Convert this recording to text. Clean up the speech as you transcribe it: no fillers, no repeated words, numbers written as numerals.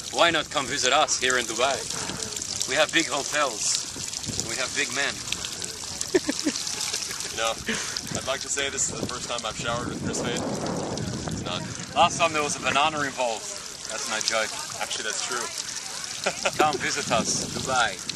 why not come visit us here in Dubai? We have big hotels. We have big men. You know, I'd like to say this is the first time I've showered with Kris. It's not. Last time there was a banana involved. That's no joke. Actually, that's true. Come visit us, Dubai.